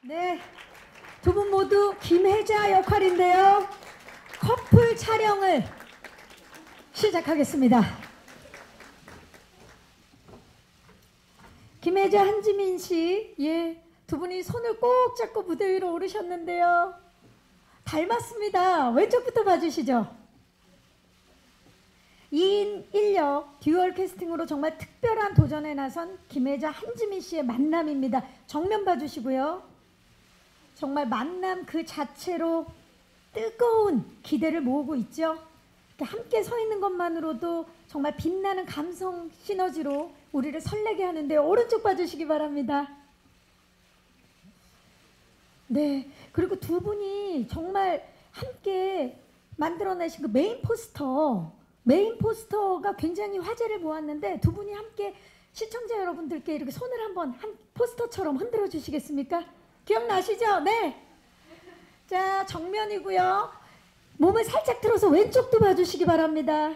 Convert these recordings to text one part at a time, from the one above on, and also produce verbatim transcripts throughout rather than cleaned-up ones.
네, 두 분 모두 김혜자 역할인데요. 커플 촬영을 시작하겠습니다. 김혜자, 한지민 씨, 예, 두 분이 손을 꼭 잡고 무대 위로 오르셨는데요. 닮았습니다. 왼쪽부터 봐주시죠. 이인 일역 듀얼 캐스팅으로 정말 특별한 도전에 나선 김혜자, 한지민 씨의 만남입니다. 정면 봐주시고요. 정말 만남 그 자체로 뜨거운 기대를 모으고 있죠. 함께 서 있는 것만으로도 정말 빛나는 감성 시너지로 우리를 설레게 하는데요. 오른쪽 봐주시기 바랍니다. 네, 그리고 두 분이 정말 함께 만들어내신 그 메인 포스터 메인 포스터가 굉장히 화제를 모았는데, 두 분이 함께 시청자 여러분들께 이렇게 손을 한번 한 포스터처럼 흔들어 주시겠습니까? 기억나시죠? 네. 자, 정면이고요. 몸을 살짝 틀어서 왼쪽도 봐주시기 바랍니다.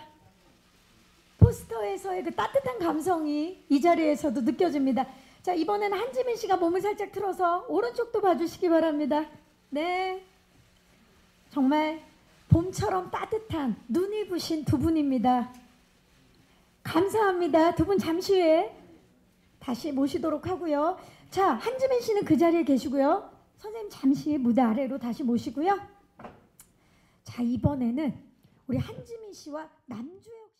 포스터에서의 그 따뜻한 감성이 이 자리에서도 느껴집니다. 자, 이번에는 한지민 씨가 몸을 살짝 틀어서 오른쪽도 봐주시기 바랍니다. 네. 정말 봄처럼 따뜻한 눈이 부신 두 분입니다. 감사합니다. 두 분 잠시 후에 다시 모시도록 하고요. 자, 한지민 씨는 그 자리에 계시고요. 선생님 잠시 무대 아래로 다시 모시고요. 자, 이번에는 우리 한지민 씨와 남주혁